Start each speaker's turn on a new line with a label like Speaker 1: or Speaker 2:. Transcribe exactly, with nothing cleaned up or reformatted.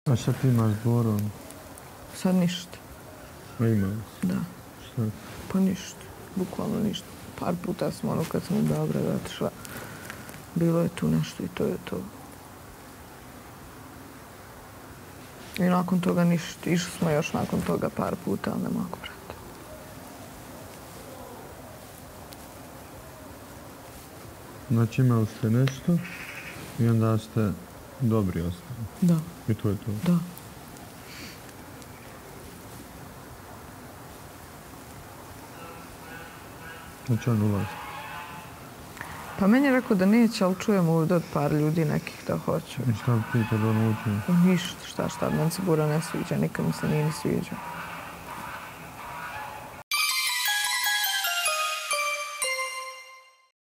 Speaker 1: A šta ti imaš s Borom?
Speaker 2: Sad ništa.
Speaker 1: A ima?
Speaker 2: Da.
Speaker 1: Šta?
Speaker 2: Pa ništa. Bukvalno ništa. Par puta smo ono kad sam u Beogradu otišla. Bilo je tu nešto i to je to. I nakon toga ništa. Išli smo još nakon toga par puta, ali ne mogu, brate.
Speaker 1: Znači imali ste nešto i onda ste dobri ostali.
Speaker 2: Da.
Speaker 1: I to je to.
Speaker 2: Da.
Speaker 1: Znači on ulazi.
Speaker 2: Pa meni je rekao da neće, ali čujem ovdje od par ljudi nekih da hoće.
Speaker 1: I šta ti kad on uđe?
Speaker 2: Pa ništa, šta šta, meni se Bora ne sviđa, nikad mi se nije ni sviđa.